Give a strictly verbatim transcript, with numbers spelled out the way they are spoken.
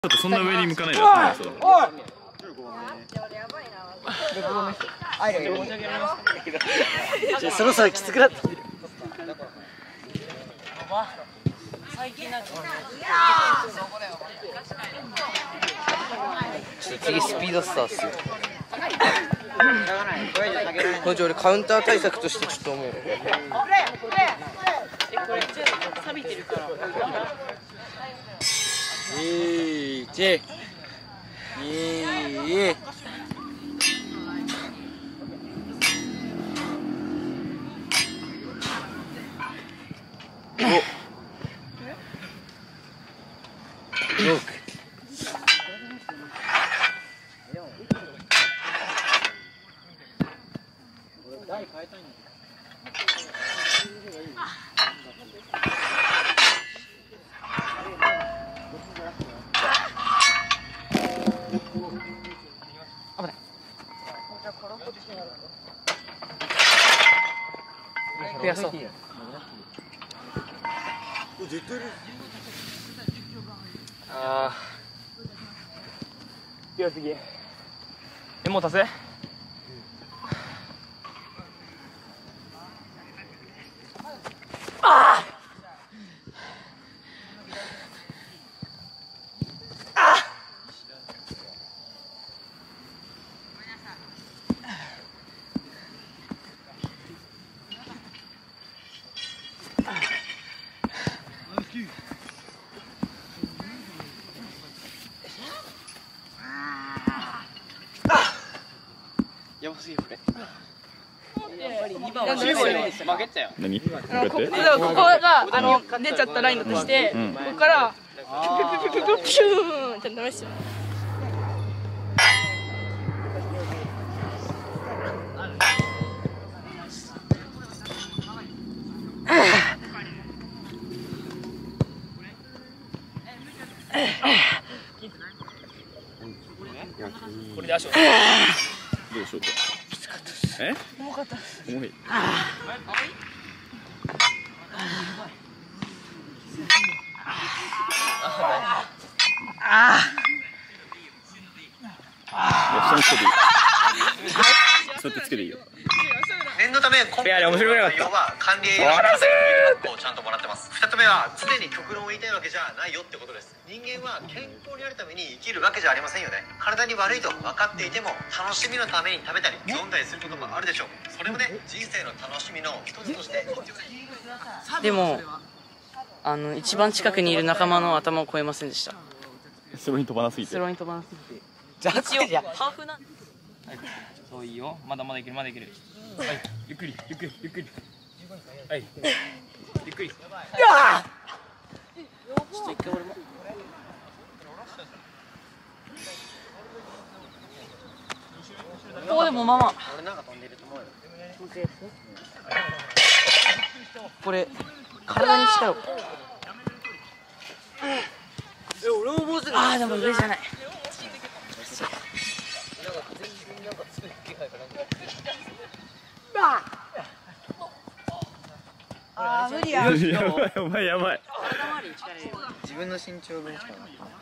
ちょっとそんな上に向かないで。おい。 そろそろきつくなってきてる。 最近なんかちょっと次スピードスターっすよ。これ俺カウンター対策としてちょっと思う。 えこれ錆びてるから。 いいち。いい。六。台変えたいんだ。危ない。増やそう。ああ。いや次。えもう足せ。ああ。やばすぎるこれ。負けたよ。 何？ ここがあの出ちゃったラインだとして、ここからピュピュピュピュピシューンってなるっすよ。 これで足を。 どうでしょうか。え？ 重かったです。 重い。下につけていい。そうやってつけていいよ。 念のため今回の内容は管理栄養士をちゃんともらってます。ふたつめは常に極論を言いたいわけじゃないよってことです。人間は健康になるために生きるわけじゃありませんよね。体に悪いと分かっていても楽しみのために食べたり飲んだりすることもあるでしょう。それもね人生の楽しみの一つとして。 でもあの一番近くにいる仲間の頭を越えませんでした。 スローに飛ばなすぎて。 スローに飛ばなすぎて。 じゃあ一応ハーフなん。そういいよ。まだまだいけるまだいける。はい、ゆっくりゆっくりゆっくり。はい。ゆっくり。いや。ちょっと一回俺も。ここでもまま。 俺なんか飛んでると思うよ。 これ体に力を。 え俺ももうすぐ。 ああでも上じゃない。 ああ無理や。 やばいお前やばい。 自分の身長分しかない。